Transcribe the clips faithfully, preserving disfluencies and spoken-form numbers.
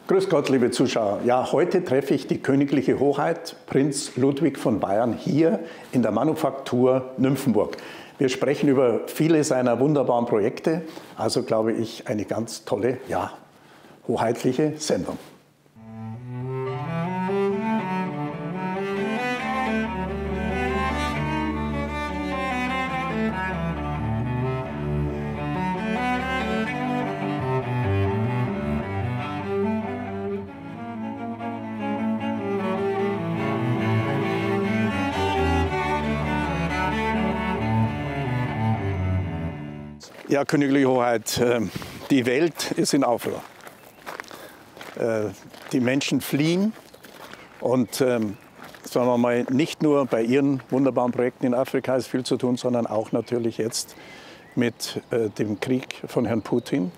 Grüß Gott, liebe Zuschauer. Ja, heute treffe ich die königliche Hoheit, Prinz Ludwig von Bayern, hier in der Manufaktur Nymphenburg. Wir sprechen über viele seiner wunderbaren Projekte, also glaube ich eine ganz tolle, ja, hoheitliche Sendung. Ja, königliche Hoheit, die Welt ist in Aufruhr. Die Menschen fliehen und, sagen wir mal, nicht nur bei Ihren wunderbaren Projekten in Afrika ist viel zu tun, sondern auch natürlich jetzt mit dem Krieg von Herrn Putin.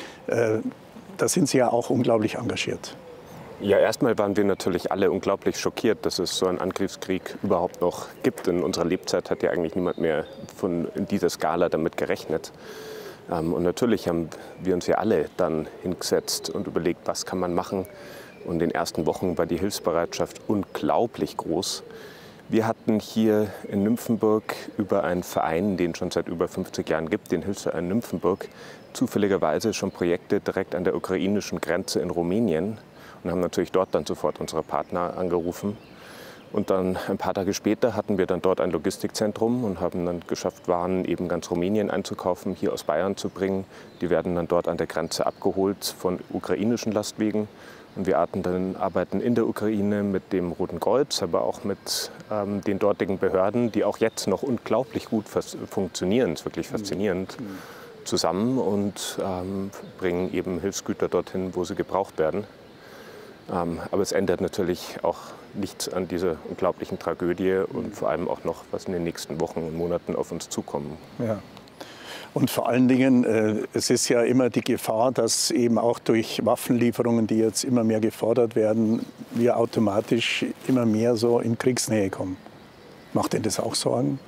Da sind Sie ja auch unglaublich engagiert. Ja, erstmal waren wir natürlich alle unglaublich schockiert, dass es so einen Angriffskrieg überhaupt noch gibt. In unserer Lebzeit hat ja eigentlich niemand mehr von in dieser Skala damit gerechnet. Und natürlich haben wir uns ja alle dann hingesetzt und überlegt, was kann man machen. Und in den ersten Wochen war die Hilfsbereitschaft unglaublich groß. Wir hatten hier in Nymphenburg über einen Verein, den es schon seit über fünfzig Jahren gibt, den Hilfsverein Nymphenburg, zufälligerweise schon Projekte direkt an der ukrainischen Grenze in Rumänien. Und haben natürlich dort dann sofort unsere Partner angerufen. Und dann ein paar Tage später hatten wir dann dort ein Logistikzentrum und haben dann geschafft, Waren eben ganz Rumänien einzukaufen, hier aus Bayern zu bringen. Die werden dann dort an der Grenze abgeholt von ukrainischen Lastwagen. Und wir dann, arbeiten in der Ukraine mit dem Roten Kreuz, aber auch mit ähm, den dortigen Behörden, die auch jetzt noch unglaublich gut funktionieren. Das ist wirklich faszinierend. Mhm. Zusammen und ähm, bringen eben Hilfsgüter dorthin, wo sie gebraucht werden. Ähm, aber es ändert natürlich auch nichts an dieser unglaublichen Tragödie und vor allem auch noch, was in den nächsten Wochen und Monaten auf uns zukommen. Ja. Und vor allen Dingen, äh, es ist ja immer die Gefahr, dass eben auch durch Waffenlieferungen, die jetzt immer mehr gefordert werden, wir automatisch immer mehr so in Kriegsnähe kommen. Macht Ihnen das auch Sorgen?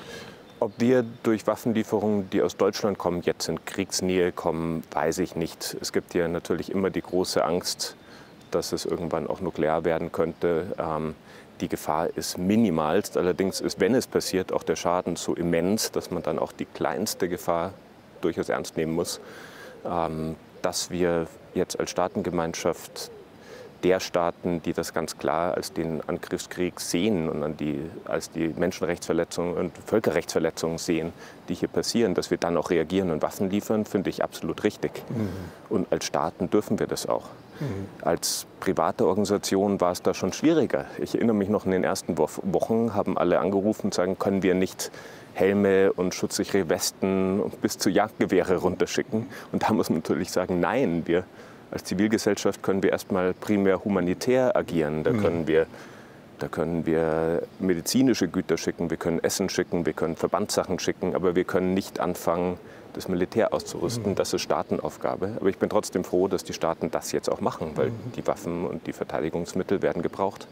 Ob wir durch Waffenlieferungen, die aus Deutschland kommen, jetzt in Kriegsnähe kommen, weiß ich nicht. Es gibt ja natürlich immer die große Angst, dass es irgendwann auch nuklear werden könnte. Ähm, die Gefahr ist minimalst. Allerdings ist, wenn es passiert, auch der Schaden so immens, dass man dann auch die kleinste Gefahr durchaus ernst nehmen muss. Ähm, dass wir jetzt als Staatengemeinschaft der Staaten, die das ganz klar als den Angriffskrieg sehen und an die, als die Menschenrechtsverletzungen und Völkerrechtsverletzungen sehen, die hier passieren, dass wir dann auch reagieren und Waffen liefern, finde ich absolut richtig. Mhm. Und als Staaten dürfen wir das auch. Mhm. Als private Organisation war es da schon schwieriger. Ich erinnere mich noch, in den ersten Wochen haben alle angerufen und sagen, können wir nicht Helme und schutzsichere Westen bis zu Jagdgewehre runterschicken. Und da muss man natürlich sagen, nein, wir als Zivilgesellschaft können wir erstmal primär humanitär agieren. Da können wir, da können wir medizinische Güter schicken, wir können Essen schicken, wir können Verbandssachen schicken, aber wir können nicht anfangen, das Militär auszurüsten. Das ist Staatenaufgabe. Aber ich bin trotzdem froh, dass die Staaten das jetzt auch machen, weil die Waffen und die Verteidigungsmittel werden gebraucht.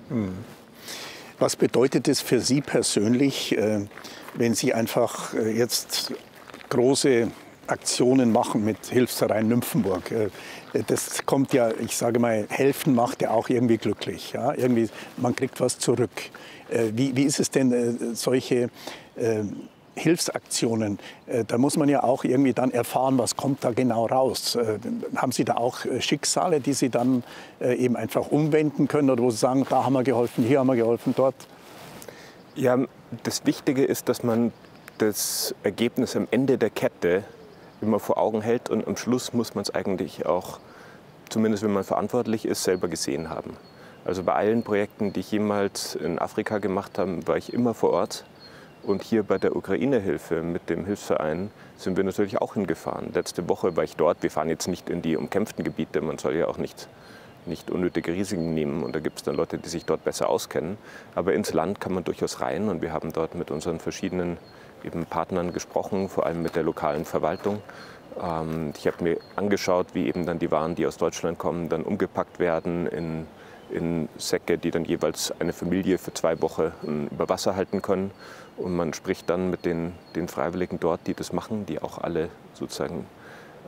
Was bedeutet es für Sie persönlich, wenn Sie einfach jetzt große Aktionen machen mit Hilfsverein Nymphenburg? Das kommt ja, ich sage mal, helfen macht ja auch irgendwie glücklich. Ja? Irgendwie, man kriegt was zurück. Wie, wie ist es denn, solche äh, Hilfsaktionen? Da muss man ja auch irgendwie dann erfahren, was kommt da genau raus. Haben Sie da auch Schicksale, die Sie dann eben einfach umwenden können oder wo Sie sagen, da haben wir geholfen, hier haben wir geholfen, dort? Ja, das Wichtige ist, dass man das Ergebnis am Ende der Kette immer vor Augen hält und am Schluss muss man es eigentlich auch, zumindest wenn man verantwortlich ist, selber gesehen haben. Also bei allen Projekten, die ich jemals in Afrika gemacht habe, war ich immer vor Ort. Und hier bei der Ukraine-Hilfe mit dem Hilfsverein sind wir natürlich auch hingefahren. Letzte Woche war ich dort. Wir fahren jetzt nicht in die umkämpften Gebiete, man soll ja auch nicht, nicht unnötige Risiken nehmen. Und da gibt es dann Leute, die sich dort besser auskennen. Aber ins Land kann man durchaus rein und wir haben dort mit unseren verschiedenen eben Partnern gesprochen, vor allem mit der lokalen Verwaltung. Ähm, ich habe mir angeschaut, wie eben dann die Waren, die aus Deutschland kommen, dann umgepackt werden in, in Säcke, die dann jeweils eine Familie für zwei Wochen über Wasser halten können. Und man spricht dann mit den, den Freiwilligen dort, die das machen, die auch alle sozusagen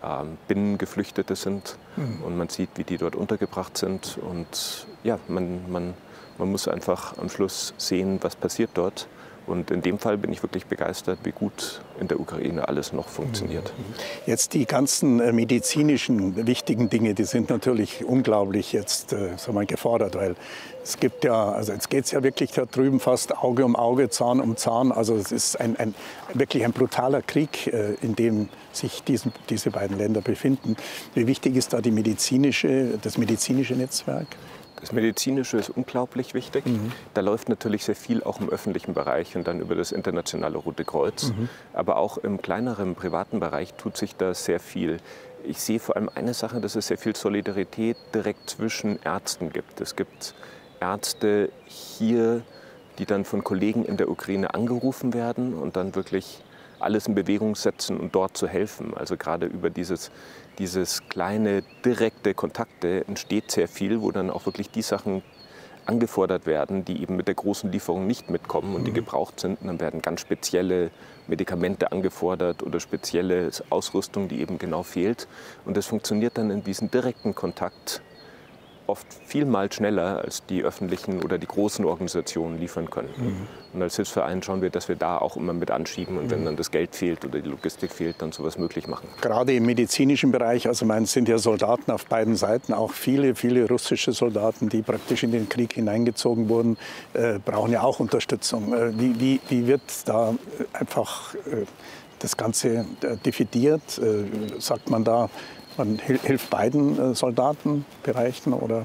ähm, Binnengeflüchtete sind. Mhm. Und man sieht, wie die dort untergebracht sind. Und ja, man, man, man muss einfach am Schluss sehen, was passiert dort. Und in dem Fall bin ich wirklich begeistert, wie gut in der Ukraine alles noch funktioniert. Jetzt die ganzen medizinischen wichtigen Dinge, die sind natürlich unglaublich jetzt äh, so mal gefordert, weil es gibt ja, also jetzt geht es ja wirklich da drüben fast Auge um Auge, Zahn um Zahn. Also es ist ein, ein wirklich ein brutaler Krieg, äh, in dem sich diesen, diese beiden Länder befinden. Wie wichtig ist da die medizinische, das medizinische Netzwerk? Das Medizinische ist unglaublich wichtig. Mhm. Da läuft natürlich sehr viel auch im öffentlichen Bereich und dann über das internationale Rote Kreuz. Mhm. Aber auch im kleineren privaten Bereich tut sich da sehr viel. Ich sehe vor allem eine Sache, dass es sehr viel Solidarität direkt zwischen Ärzten gibt. Es gibt Ärzte hier, die dann von Kollegen in der Ukraine angerufen werden und dann wirklich alles in Bewegung setzen und dort zu helfen. Also gerade über dieses, dieses kleine, direkte Kontakte entsteht sehr viel, wo dann auch wirklich die Sachen angefordert werden, die eben mit der großen Lieferung nicht mitkommen und die gebraucht sind. Und dann werden ganz spezielle Medikamente angefordert oder spezielle Ausrüstung, die eben genau fehlt. Und das funktioniert dann in diesem direkten Kontakt oft viel mal schneller, als die öffentlichen oder die großen Organisationen liefern können. Mhm. Und als Hilfsverein schauen wir, dass wir da auch immer mit anschieben und wenn dann das Geld fehlt oder die Logistik fehlt, dann sowas möglich machen. Gerade im medizinischen Bereich, also man sind ja Soldaten auf beiden Seiten, auch viele, viele russische Soldaten, die praktisch in den Krieg hineingezogen wurden, äh, brauchen ja auch Unterstützung. Äh, wie, wie, wie wird da einfach äh, das Ganze äh, dividiert? Äh, sagt man da, man hilft beiden Soldatenbereichen oder?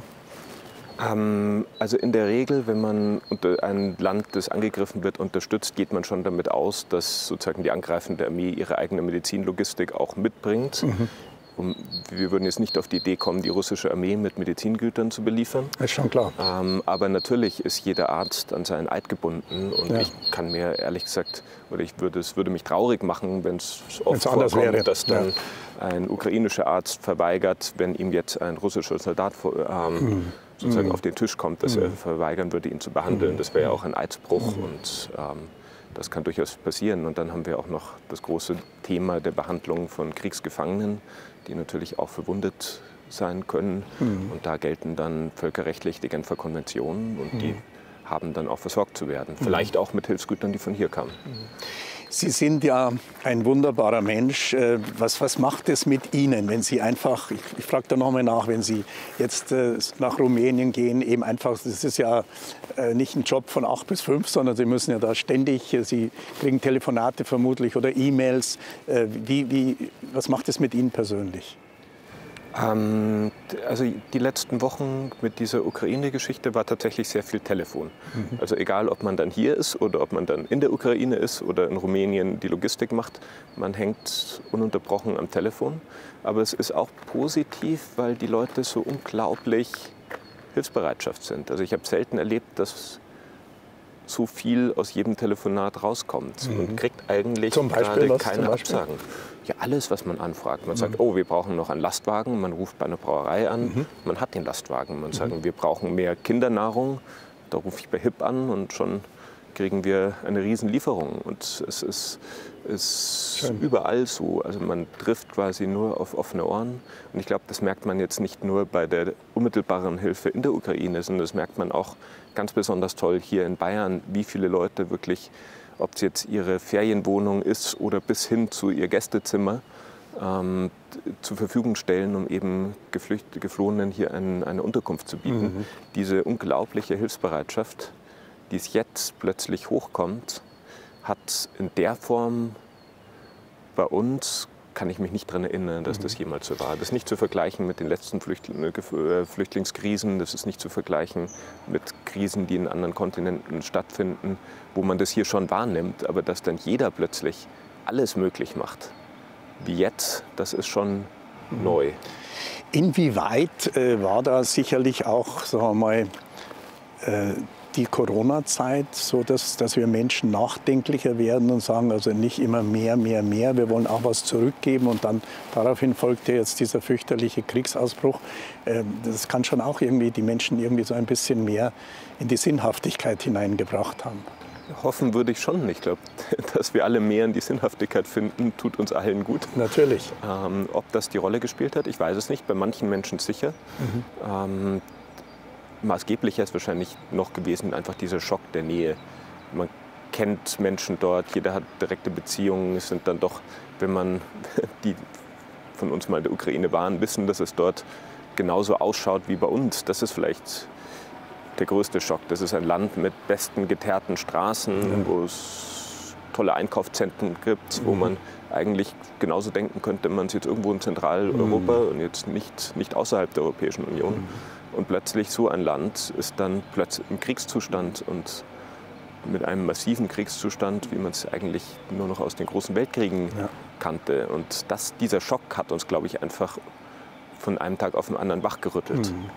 Ähm, also in der Regel, wenn man ein Land, das angegriffen wird, unterstützt, geht man schon damit aus, dass sozusagen die angreifende Armee ihre eigene Medizinlogistik auch mitbringt. Mhm. Und wir würden jetzt nicht auf die Idee kommen, die russische Armee mit Medizingütern zu beliefern. Das ist schon klar. Ähm, aber natürlich ist jeder Arzt an seinen Eid gebunden. Und ja. ich kann mir ehrlich gesagt, oder ich würde, es würde mich traurig machen, wenn es oft vorkommt, wäre. dass dann ja. ein ukrainischer Arzt verweigert, wenn ihm jetzt ein russischer Soldat ähm, mhm. sozusagen mhm. auf den Tisch kommt, dass mhm. er verweigern würde, ihn zu behandeln. Mhm. Das wäre ja auch ein Eidsbruch. Mhm. Und ähm, das kann durchaus passieren. Und dann haben wir auch noch das große Thema der Behandlung von Kriegsgefangenen, die natürlich auch verwundet sein können. Mhm. Und da gelten dann völkerrechtlich die Genfer Konventionen und mhm. die haben dann auch versorgt zu werden. Vielleicht mhm. auch mit Hilfsgütern, die von hier kamen. Sie sind ja ein wunderbarer Mensch. Was, was macht es mit Ihnen, wenn Sie einfach, ich, ich frage da noch mal nach, wenn Sie jetzt äh, nach Rumänien gehen, eben einfach, das ist ja äh, nicht ein Job von acht bis fünf, sondern Sie müssen ja da ständig, äh, Sie kriegen Telefonate vermutlich oder E-Mails. Äh, wie, wie, was macht es mit Ihnen persönlich? Ähm, also die letzten Wochen mit dieser Ukraine-Geschichte war tatsächlich sehr viel Telefon. Mhm. Also egal, ob man dann hier ist oder ob man dann in der Ukraine ist oder in Rumänien die Logistik macht, man hängt ununterbrochen am Telefon. Aber es ist auch positiv, weil die Leute so unglaublich Hilfsbereitschaft sind. Also ich habe selten erlebt, dass so viel aus jedem Telefonat rauskommt. Mhm. Man kriegt eigentlich gerade keine Absagen. Ja, alles, was man anfragt. Man mhm. sagt, oh, wir brauchen noch einen Lastwagen. Man ruft bei einer Brauerei an. Mhm. Man hat den Lastwagen. Man mhm. sagt, wir brauchen mehr Kindernahrung. Da rufe ich bei H I P an und schon kriegen wir eine Riesenlieferung. Und es ist, ist überall so. Also man trifft quasi nur auf offene Ohren. Und ich glaube, das merkt man jetzt nicht nur bei der unmittelbaren Hilfe in der Ukraine, sondern das merkt man auch ganz besonders toll hier in Bayern, wie viele Leute wirklich, ob es jetzt ihre Ferienwohnung ist oder bis hin zu ihr Gästezimmer, ähm, zur Verfügung stellen, um eben Geflücht- Geflohenen hier ein, eine Unterkunft zu bieten. Mhm. Diese unglaubliche Hilfsbereitschaft, die es jetzt plötzlich hochkommt, hat in der Form bei uns, kann ich mich nicht daran erinnern, dass das jemals so war. Das ist nicht zu vergleichen mit den letzten Flüchtling- Flüchtlingskrisen, das ist nicht zu vergleichen mit Krisen, die in anderen Kontinenten stattfinden, wo man das hier schon wahrnimmt, aber dass dann jeder plötzlich alles möglich macht, wie jetzt, das ist schon mhm. neu. Inwieweit äh, war da sicherlich auch, sagen wir mal, äh, die Corona-Zeit, so dass, dass wir Menschen nachdenklicher werden und sagen, also nicht immer mehr, mehr, mehr, wir wollen auch was zurückgeben und dann daraufhin folgte jetzt dieser fürchterliche Kriegsausbruch. Das kann schon auch irgendwie die Menschen irgendwie so ein bisschen mehr in die Sinnhaftigkeit hineingebracht haben. Hoffen würde ich schon. Ich glaube, dass wir alle mehr in die Sinnhaftigkeit finden, tut uns allen gut. Natürlich. Ähm, ob das die Rolle gespielt hat, ich weiß es nicht. Bei manchen Menschen sicher. Mhm. Ähm, maßgeblicher ist wahrscheinlich noch gewesen einfach dieser Schock der Nähe. Man kennt Menschen dort, jeder hat direkte Beziehungen. Es sind dann doch, wenn man die von uns mal in der Ukraine waren, wissen, dass es dort genauso ausschaut wie bei uns. Das ist vielleicht der größte Schock. Das ist ein Land mit besten geteerten Straßen, mhm. wo es tolle Einkaufszentren gibt, mhm. wo man eigentlich genauso denken könnte, man ist jetzt irgendwo in Zentraleuropa mhm. und jetzt nicht, nicht außerhalb der Europäischen Union. Mhm. Und plötzlich so ein Land ist dann plötzlich im Kriegszustand und mit einem massiven Kriegszustand, wie man es eigentlich nur noch aus den großen Weltkriegen ja. kannte. Und das, dieser Schock hat uns, glaube ich, einfach von einem Tag auf den anderen wachgerüttelt. Mhm.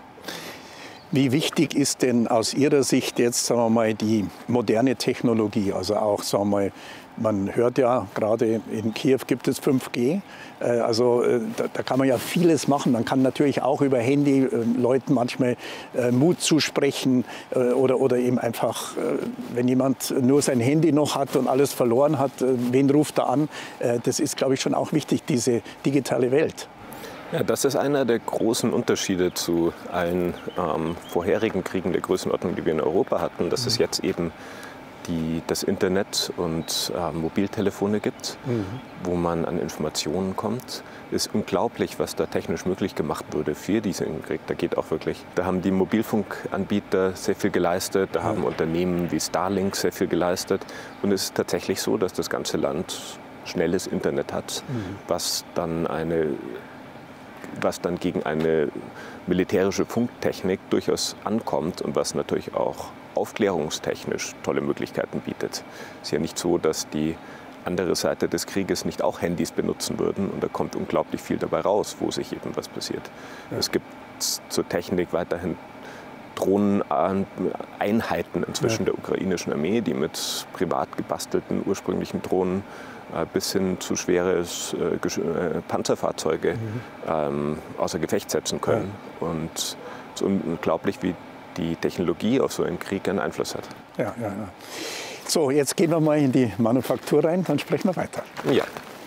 Wie wichtig ist denn aus Ihrer Sicht jetzt, sagen wir mal, die moderne Technologie? Also auch, sagen wir mal, man hört ja, gerade in Kiew gibt es fünf G. Also da, da kann man ja vieles machen. Man kann natürlich auch über Handy Leuten manchmal Mut zusprechen oder, oder eben einfach, wenn jemand nur sein Handy noch hat und alles verloren hat, wen ruft er an? Das ist, glaube ich, schon auch wichtig, diese digitale Welt. Ja, das ist einer der großen Unterschiede zu allen ähm, vorherigen Kriegen der Größenordnung, die wir in Europa hatten, dass mhm. es jetzt eben die, das Internet und äh, Mobiltelefone gibt, mhm. wo man an Informationen kommt. Es ist unglaublich, was da technisch möglich gemacht wurde für diesen Krieg. Da geht auch wirklich, da haben die Mobilfunkanbieter sehr viel geleistet, da mhm. haben Unternehmen wie Starlink sehr viel geleistet. Und es ist tatsächlich so, dass das ganze Land schnelles Internet hat, mhm. was dann eine was dann gegen eine militärische Funktechnik durchaus ankommt und was natürlich auch aufklärungstechnisch tolle Möglichkeiten bietet. Es ist ja nicht so, dass die andere Seite des Krieges nicht auch Handys benutzen würden und da kommt unglaublich viel dabei raus, wo sich eben was passiert. Ja. Es gibt zur Technik weiterhin Drohneneinheiten inzwischen ja. der ukrainischen Armee, die mit privat gebastelten ursprünglichen Drohnen bis hin zu schwere äh, Panzerfahrzeuge mhm. ähm, außer Gefecht setzen können. Ja. Und es ist unglaublich, wie die Technologie auf so einen Krieg einen Einfluss hat. Ja, ja, ja. So, jetzt gehen wir mal in die Manufaktur rein, dann sprechen wir weiter. Ja.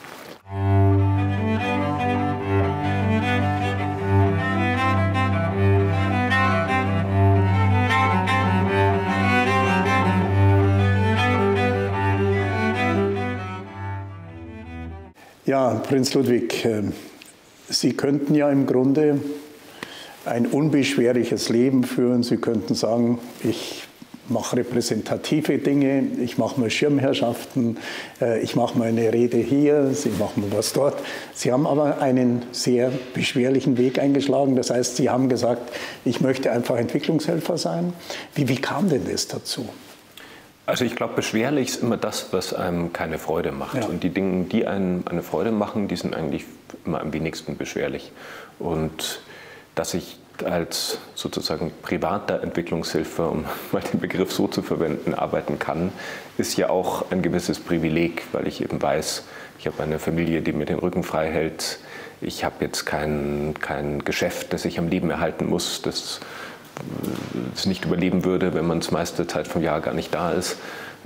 Ja, Prinz Ludwig, Sie könnten ja im Grunde ein unbeschwerliches Leben führen. Sie könnten sagen, ich mache repräsentative Dinge, ich mache mal Schirmherrschaften, ich mache mal eine Rede hier, Sie machen mal was dort. Sie haben aber einen sehr beschwerlichen Weg eingeschlagen. Das heißt, Sie haben gesagt, ich möchte einfach Entwicklungshelfer sein. Wie, wie kam denn das dazu? Also ich glaube, beschwerlich ist immer das, was einem keine Freude macht. Ja. Und die Dinge, die einem eine Freude machen, die sind eigentlich immer am wenigsten beschwerlich. Und dass ich als sozusagen privater Entwicklungshilfe, um mal den Begriff so zu verwenden, arbeiten kann, ist ja auch ein gewisses Privileg, weil ich eben weiß, ich habe eine Familie, die mir den Rücken frei hält. Ich habe jetzt kein, kein Geschäft, das ich am Leben erhalten muss, das es nicht überleben würde, wenn man das meiste Zeit vom Jahr gar nicht da ist.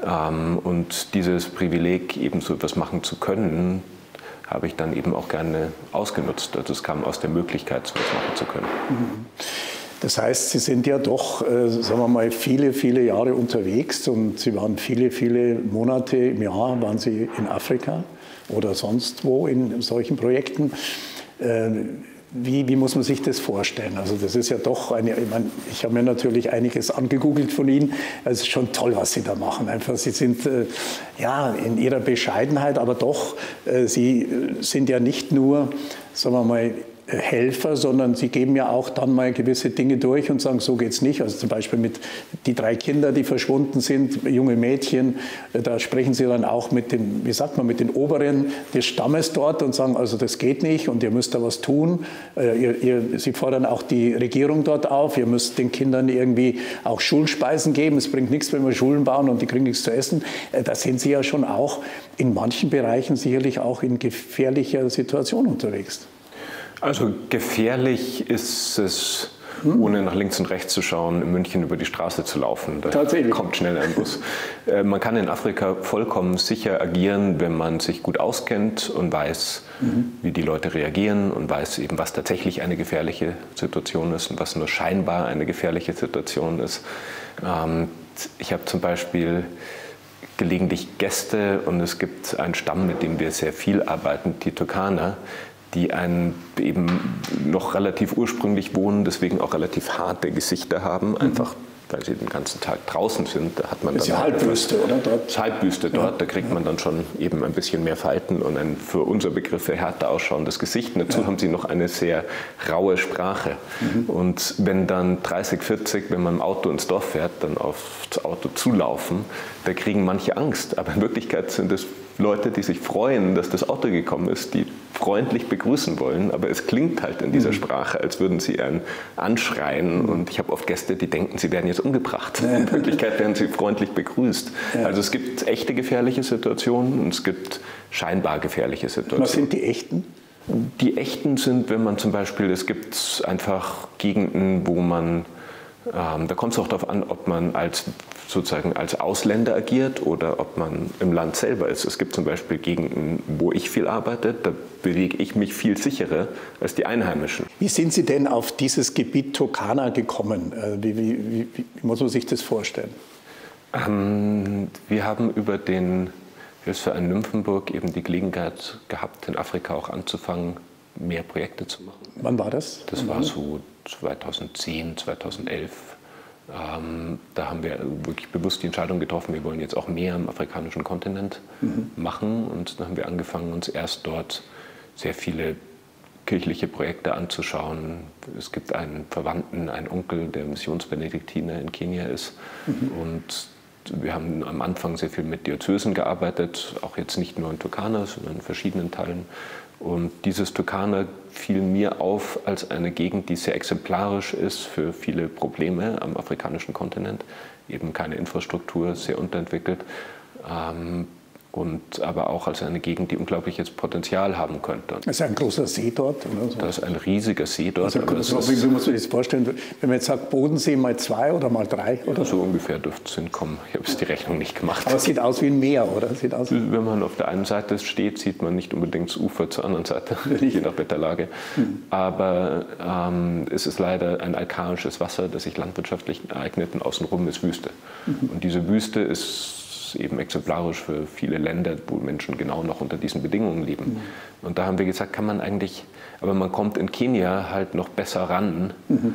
Und dieses Privileg, eben so etwas machen zu können, habe ich dann eben auch gerne ausgenutzt. Also es kam aus der Möglichkeit, so etwas machen zu können. Das heißt, Sie sind ja doch, äh, sagen wir mal, viele, viele Jahre unterwegs und Sie waren viele, viele Monate im Jahr, waren Sie in Afrika oder sonst wo in solchen Projekten. Äh, Wie, wie muss man sich das vorstellen? Also das ist ja doch eine, ich, meine, ich habe mir natürlich einiges angegoogelt von Ihnen. Es ist schon toll, was Sie da machen. Einfach, Sie sind äh, ja in Ihrer Bescheidenheit, aber doch, äh, Sie sind ja nicht nur, sagen wir mal, Helfer, sondern Sie geben ja auch dann mal gewisse Dinge durch und sagen, so geht's nicht. Also zum Beispiel mit die drei Kinder, die verschwunden sind, junge Mädchen, da sprechen Sie dann auch mit den, wie sagt man, mit den Oberen des Stammes dort und sagen, also das geht nicht und ihr müsst da was tun. Ihr, ihr, Sie fordern auch die Regierung dort auf, ihr müsst den Kindern irgendwie auch Schulspeisen geben. Es bringt nichts, wenn wir Schulen bauen und die kriegen nichts zu essen. Da sind Sie ja schon auch in manchen Bereichen sicherlich auch in gefährlicher Situation unterwegs. Also gefährlich ist es hm. ohne nach links und rechts zu schauen, in München über die Straße zu laufen. Da Tatsächlich. Kommt schnell ein Bus. Äh, man kann in Afrika vollkommen sicher agieren, wenn man sich gut auskennt und weiß, mhm. wie die Leute reagieren und weiß eben, was tatsächlich eine gefährliche Situation ist und was nur scheinbar eine gefährliche Situation ist. Ähm, ich habe zum Beispiel gelegentlich Gäste und es gibt einen Stamm, mit dem wir sehr viel arbeiten, die Turkaner, die einen eben noch relativ ursprünglich wohnen, deswegen auch relativ harte Gesichter haben, einfach weil sie den ganzen Tag draußen sind. Da hat man das ist dann ja Halbwüste, oder? Dort? Halbwüste dort, ja. Da kriegt man dann schon eben ein bisschen mehr Falten und ein für unsere Begriffe härter ausschauendes Gesicht. Und dazu ja. haben sie noch eine sehr raue Sprache. Mhm. Und wenn dann dreißig, vierzig, wenn man im Auto ins Dorf fährt, dann aufs Auto zulaufen, da kriegen manche Angst. Aber in Wirklichkeit sind es Leute, die sich freuen, dass das Auto gekommen ist, die freundlich begrüßen wollen, aber es klingt halt in dieser Sprache, als würden sie einen anschreien. Und ich habe oft Gäste, die denken, sie werden jetzt umgebracht. In Wirklichkeit werden sie freundlich begrüßt. Also es gibt echte gefährliche Situationen und es gibt scheinbar gefährliche Situationen. Was sind die echten? Die echten sind, wenn man zum Beispiel, es gibt einfach Gegenden, wo man, ähm, da kommt es auch darauf an, ob man als sozusagen als Ausländer agiert oder ob man im Land selber ist. Es gibt zum Beispiel Gegenden, wo ich viel arbeite, da bewege ich mich viel sicherer als die Einheimischen. Wie sind Sie denn auf dieses Gebiet Turkana gekommen? Wie, wie, wie, wie muss man sich das vorstellen? Ähm, wir haben über den Hilfsverein Nymphenburg eben die Gelegenheit gehabt, in Afrika auch anzufangen, mehr Projekte zu machen. Wann war das? Das war so zweitausendzehn, zweitausendelf. Ähm, da haben wir wirklich bewusst die Entscheidung getroffen, wir wollen jetzt auch mehr am afrikanischen Kontinent mhm. machen. Und dann haben wir angefangen, uns erst dort sehr viele kirchliche Projekte anzuschauen. Es gibt einen Verwandten, einen Onkel, der Missionsbenediktiner in Kenia ist. Mhm. Und wir haben am Anfang sehr viel mit Diözesen gearbeitet, auch jetzt nicht nur in Turkana, sondern in verschiedenen Teilen. Und dieses Turkana fiel mir auf als eine Gegend, die sehr exemplarisch ist für viele Probleme am afrikanischen Kontinent. Eben keine Infrastruktur, sehr unterentwickelt. Ähm, und aber auch als eine Gegend, die unglaubliches Potenzial haben könnte. Das ist ein großer See dort, oder? Das ist ein riesiger See dort. Also, also, wie muss man sich das vorstellen? Wenn man jetzt sagt, Bodensee mal zwei oder mal drei? Oder? Ja, so ungefähr dürfte es hinkommen. Ich habe jetzt die Rechnung nicht gemacht. Aber es sieht aus wie ein Meer, oder? Sieht aus Wenn man auf der einen Seite steht, sieht man nicht unbedingt das Ufer zur anderen Seite, je nach Wetterlage. Hm. Aber ähm, es ist leider ein alkanisches Wasser, das sich landwirtschaftlich ereignet und außenrum ist Wüste. Mhm. Und diese Wüste ist eben exemplarisch für viele Länder, wo Menschen genau noch unter diesen Bedingungen leben. Mhm. Und da haben wir gesagt, kann man eigentlich, aber man kommt in Kenia halt noch besser ran mhm.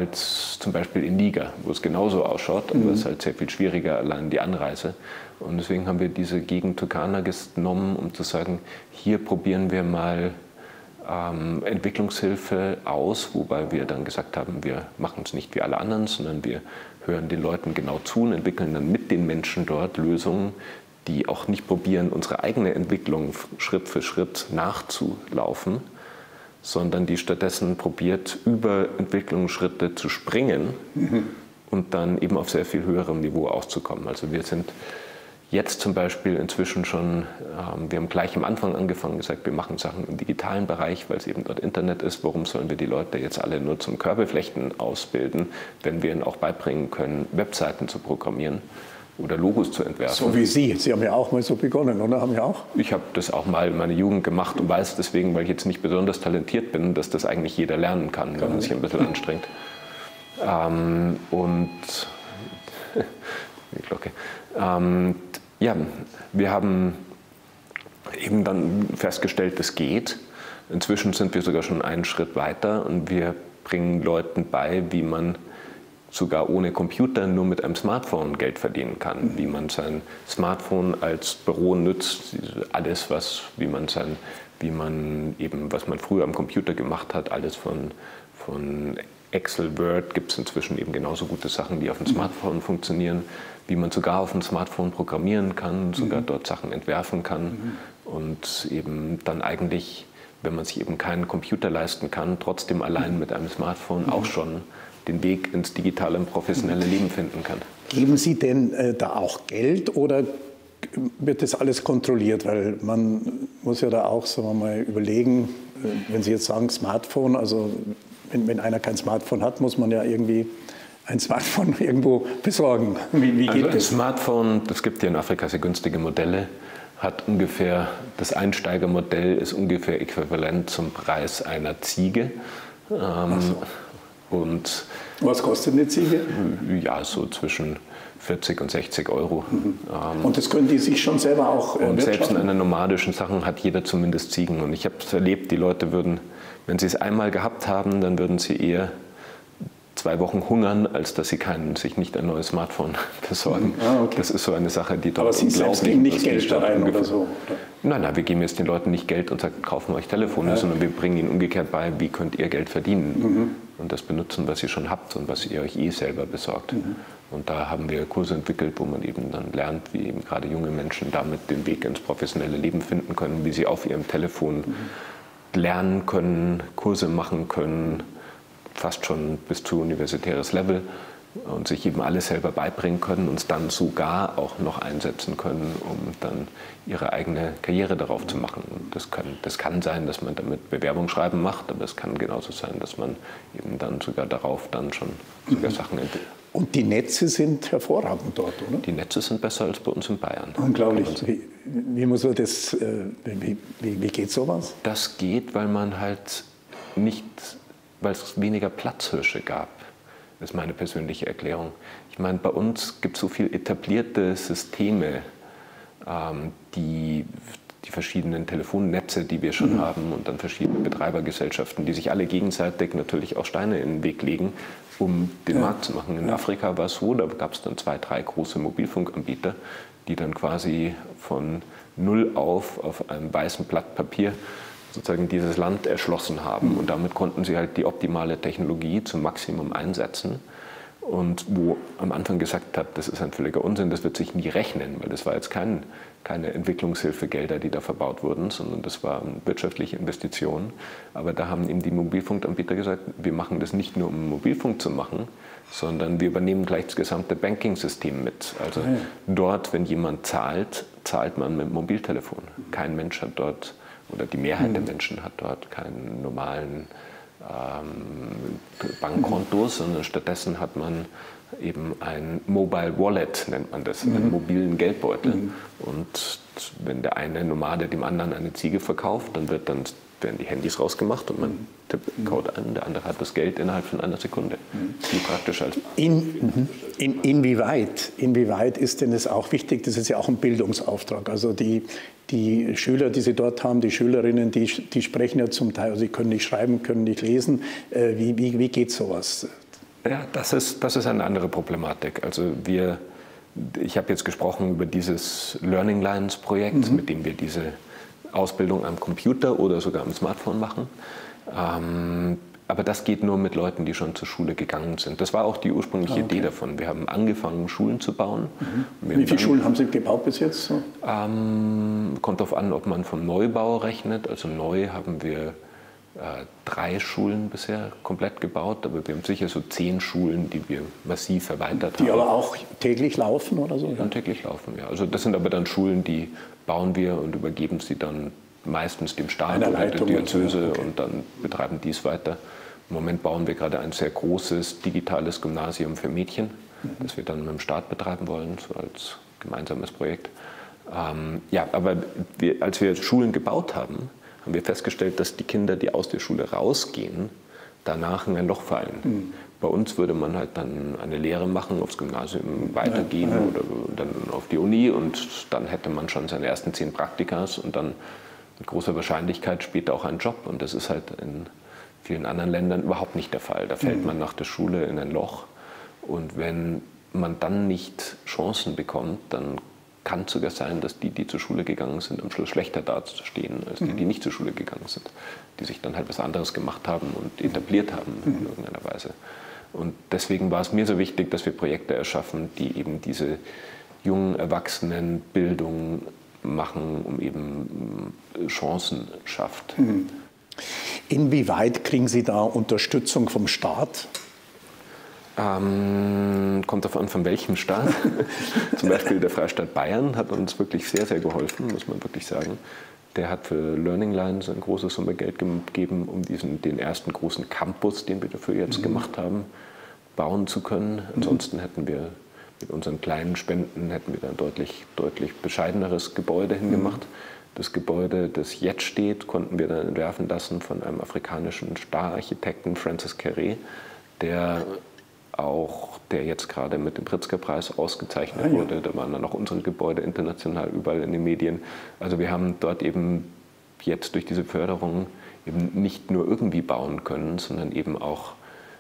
als zum Beispiel in Niger, wo es genauso ausschaut, aber mhm. es ist halt sehr viel schwieriger, allein die Anreise. Und deswegen haben wir diese Gegend Turkana genommen, um zu sagen, hier probieren wir mal ähm, Entwicklungshilfe aus, wobei wir dann gesagt haben, wir machen es nicht wie alle anderen, sondern wir hören den Leuten genau zu und entwickeln dann mit den Menschen dort Lösungen, die auch nicht probieren, unsere eigene Entwicklung Schritt für Schritt nachzulaufen, sondern die stattdessen probiert, über Entwicklungsschritte zu springen mhm. und dann eben auf sehr viel höherem Niveau auszukommen. Also wir sind jetzt zum Beispiel inzwischen schon, ähm, wir haben gleich am Anfang angefangen, gesagt, wir machen Sachen im digitalen Bereich, weil es eben dort Internet ist. Warum sollen wir die Leute jetzt alle nur zum Körbeflechten ausbilden, wenn wir ihnen auch beibringen können, Webseiten zu programmieren oder Logos zu entwerfen? So wie Sie. Sie haben ja auch mal so begonnen, oder? Haben ja auch? Ich habe das auch mal in meiner Jugend gemacht und weiß deswegen, weil ich jetzt nicht besonders talentiert bin, dass das eigentlich jeder lernen kann, kann wenn man sich ein bisschen anstrengt. Ähm, und die Glocke. Ähm, ja, wir haben eben dann festgestellt, es geht. Inzwischen sind wir sogar schon einen Schritt weiter und wir bringen Leuten bei, wie man sogar ohne Computer nur mit einem Smartphone Geld verdienen kann, wie man sein Smartphone als Büro nützt, alles was, wie man sein, wie man eben, was man früher am Computer gemacht hat, alles von, von Excel, Word, gibt es inzwischen eben genauso gute Sachen, die auf dem Smartphone funktionieren, wie man sogar auf dem Smartphone programmieren kann, sogar mhm. dort Sachen entwerfen kann mhm. und eben dann eigentlich, wenn man sich eben keinen Computer leisten kann, trotzdem allein mit einem Smartphone mhm. auch schon den Weg ins digitale und professionelle mhm. Leben finden kann. Geben Sie denn äh, da auch Geld oder wird das alles kontrolliert? Weil man muss ja da auch, sagen wir mal, überlegen, äh, wenn Sie jetzt sagen Smartphone, also wenn, wenn einer kein Smartphone hat, muss man ja irgendwie ein Smartphone irgendwo besorgen. Wie, wie geht also ein das? Smartphone, das gibt ja in Afrika sehr günstige Modelle, hat ungefähr, das Einsteigermodell ist ungefähr äquivalent zum Preis einer Ziege. Ähm, so. Und was kostet eine Ziege? Ja, so zwischen vierzig und sechzig Euro. Mhm. Ähm, und das können die sich schon selber auch äh, Und selbst in einer nomadischen Sache hat jeder zumindest Ziegen. Und ich habe es erlebt, die Leute würden, wenn sie es einmal gehabt haben, dann würden sie eher zwei Wochen hungern, als dass sie kein, sich nicht ein neues Smartphone besorgen. Ah, okay. Das ist so eine Sache, die dort Aber Sie selbst geben nicht Geld da rein oder so? Oder? Nein, nein, wir geben jetzt den Leuten nicht Geld und sagen, kaufen euch Telefone, ja. sondern wir bringen ihnen umgekehrt bei, wie könnt ihr Geld verdienen mhm. und das benutzen, was ihr schon habt und was ihr euch eh selber besorgt. Mhm. Und da haben wir Kurse entwickelt, wo man eben dann lernt, wie eben gerade junge Menschen damit den Weg ins professionelle Leben finden können, wie sie auf ihrem Telefon mhm. lernen können, Kurse machen können, fast schon bis zu universitäres Level und sich eben alles selber beibringen können und es dann sogar auch noch einsetzen können, um dann ihre eigene Karriere darauf zu machen. Und das kann, das kann sein, dass man damit Bewerbungsschreiben macht, aber es kann genauso sein, dass man eben dann sogar darauf dann schon sogar Sachen entwickelt. Und die Netze sind hervorragend dort, oder? Die Netze sind besser als bei uns in Bayern. Unglaublich. Wie, wie muss man das, wie, wie, wie geht sowas? Das geht, weil man halt nicht, weil es weniger Platzhirsche gab, ist meine persönliche Erklärung. Ich meine, bei uns gibt es so viele etablierte Systeme, ähm, die die verschiedenen Telefonnetze, die wir schon mhm. haben und dann verschiedene Betreibergesellschaften, die sich alle gegenseitig natürlich auch Steine in den Weg legen, um den ja. Markt zu machen. In ja. Afrika war es so, da gab es dann zwei, drei große Mobilfunkanbieter, die dann quasi von null auf auf einem weißen Blatt Papier sozusagen dieses Land erschlossen haben. Und damit konnten sie halt die optimale Technologie zum Maximum einsetzen. Und wo am Anfang gesagt hat, das ist ein völliger Unsinn, das wird sich nie rechnen, weil das war jetzt kein, keine Entwicklungshilfegelder, die da verbaut wurden, sondern das waren wirtschaftliche Investitionen. Aber da haben eben die Mobilfunkanbieter gesagt, wir machen das nicht nur, um Mobilfunk zu machen, sondern wir übernehmen gleich das gesamte Banking-System mit. Also okay. dort, wenn jemand zahlt, zahlt man mit dem Mobiltelefon. Kein Mensch hat dort, oder die Mehrheit mhm. der Menschen hat dort keinen normalen ähm, Bankkontos, sondern stattdessen hat man eben ein Mobile Wallet, nennt man das, mhm. einen mobilen Geldbeutel. Mhm. Und wenn der eine Nomade dem anderen eine Ziege verkauft, dann, wird dann werden die Handys rausgemacht und man tippt den Code an, der andere hat das Geld innerhalb von einer Sekunde. Mhm. Viel praktischer als... In, in, inwieweit, inwieweit ist denn es auch wichtig, das ist ja auch ein Bildungsauftrag, also die Die Schüler, die Sie dort haben, die Schülerinnen, die, die sprechen ja zum Teil, also sie können nicht schreiben, können nicht lesen. Wie, wie, wie geht sowas? Ja, das ist, das ist eine andere Problematik. Also wir, ich habe jetzt gesprochen über dieses Learning Lines Projekt, mhm. mit dem wir diese Ausbildung am Computer oder sogar am Smartphone machen. Ähm, Aber das geht nur mit Leuten, die schon zur Schule gegangen sind. Das war auch die ursprüngliche ah, okay. Idee davon. Wir haben angefangen, Schulen zu bauen. Mhm. Wie viele Schulen haben Sie gebaut bis jetzt? So? Ähm, kommt darauf an, ob man vom Neubau rechnet. Also neu haben wir äh, drei Schulen bisher komplett gebaut. Aber wir haben sicher so zehn Schulen, die wir massiv erweitert die haben. Die aber auch täglich laufen oder so? Die dann täglich laufen, ja. Also das sind aber dann Schulen, die bauen wir und übergeben sie dann meistens dem Staat oder der Diözese und, okay. und dann betreiben die es weiter. Im Moment bauen wir gerade ein sehr großes digitales Gymnasium für Mädchen, mhm. das wir dann mit dem Staat betreiben wollen, so als gemeinsames Projekt. Ähm, ja, aber wir, als wir Schulen gebaut haben, haben wir festgestellt, dass die Kinder, die aus der Schule rausgehen, danach in ein Loch fallen. Mhm. Bei uns würde man halt dann eine Lehre machen, aufs Gymnasium weitergehen ja, ja. oder dann auf die Uni und dann hätte man schon seine ersten zehn Praktikas und dann mit großer Wahrscheinlichkeit später auch einen Job. Und das ist halt in vielen anderen Ländern überhaupt nicht der Fall. Da fällt man nach der Schule in ein Loch. Und wenn man dann nicht Chancen bekommt, dann kann es sogar sein, dass die, die zur Schule gegangen sind, am Schluss schlechter dastehen als die, die nicht zur Schule gegangen sind. Die sich dann halt was anderes gemacht haben und etabliert haben in irgendeiner Weise. Und deswegen war es mir so wichtig, dass wir Projekte erschaffen, die eben diese jungen Erwachsenen Bildung machen, um eben Chancen schafft. Inwieweit kriegen Sie da Unterstützung vom Staat? Ähm, kommt davon an, von welchem Staat. Zum Beispiel der Freistaat Bayern hat uns wirklich sehr, sehr geholfen, muss man wirklich sagen. Der hat für Learning Lines eine große Summe Geld gegeben, um diesen, den ersten großen Campus, den wir dafür jetzt mhm. gemacht haben, bauen zu können. Ansonsten mhm. hätten wir mit unseren kleinen Spenden hätten wir dann deutlich, deutlich bescheideneres Gebäude hingemacht. Mhm. Das Gebäude, das jetzt steht, konnten wir dann entwerfen lassen von einem afrikanischen Stararchitekten, Francis Kéré, der auch, der jetzt gerade mit dem Pritzker-Preis ausgezeichnet ah, ja. wurde. Da waren dann auch unsere Gebäude international überall in den Medien. Also wir haben dort eben jetzt durch diese Förderung eben nicht nur irgendwie bauen können, sondern eben auch